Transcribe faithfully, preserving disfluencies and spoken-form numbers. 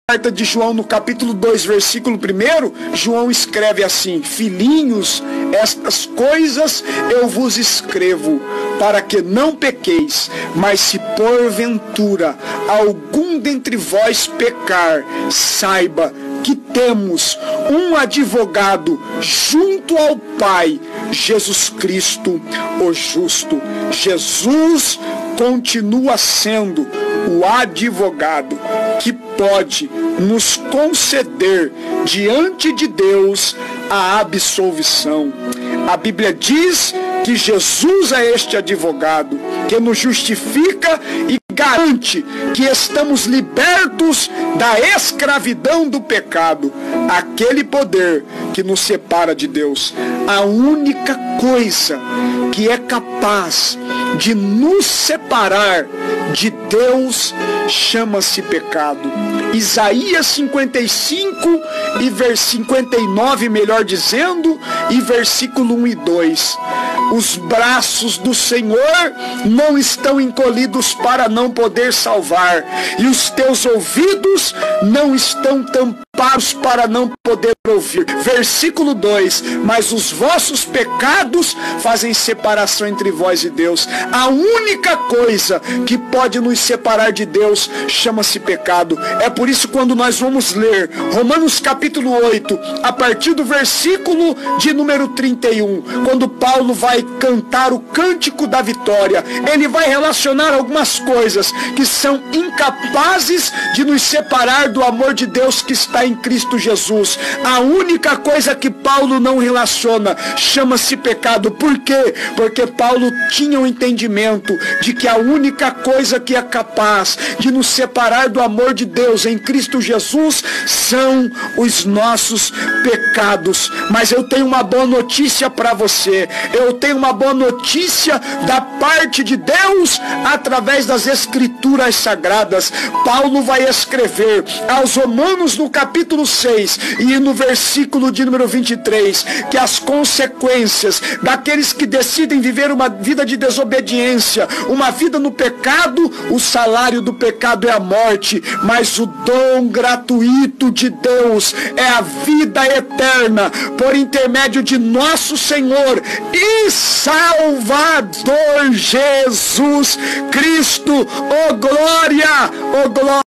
carta de João, no capítulo dois, versículo um, João escreve assim: filhinhos, estas coisas eu vos escrevo, para que não pequeis. Mas se porventura algum dentre vós pecar, saiba que temos um advogado junto ao Pai, Jesus Cristo, o justo. Jesus continua sendo o advogado que pode nos conceder diante de Deus a absolvição. A Bíblia diz que Jesus é este advogado que nos justifica e garante que estamos libertos da escravidão do pecado, aquele poder que nos separa de Deus. A única coisa que é capaz de nos separar de Deus chama-se pecado. Isaías cinquenta e cinco e vers cinquenta e nove, melhor dizendo, e versículo um e dois. Os braços do Senhor não estão encolhidos para não poder salvar, e os teus ouvidos não estão tampados para não poder ouvir. Versículo dois. Mas os vossos pecados fazem separação entre vós e Deus. A única coisa que pode nos separar de Deus chama-se pecado. É por isso, quando nós vamos ler Romanos capítulo oito, a partir do versículo de número trinta e um, quando Paulo vai cantar o cântico da vitória, ele vai relacionar algumas coisas que são incapazes de nos separar do amor de Deus que está em Cristo Jesus. A única coisa que Paulo não relaciona chama-se pecado. Por quê? Porque Paulo tinha o entendimento de que a única coisa que é capaz de nos separar do amor de Deus em Cristo Jesus são os nossos pecados. Mas eu tenho uma boa notícia para você. Eu tenho uma boa notícia da parte de Deus através das Escrituras Sagradas. Paulo vai escrever aos Romanos no capítulo seis e no versículo de número vinte e três que as consequências daqueles que decidem viver uma vida de desobediência, uma vida no pecado, o salário do pecado é a morte, mas o dom gratuito de Deus é a vida eterna por intermédio de nosso Senhor e Salvador Jesus Cristo. Oh glória, oh glória.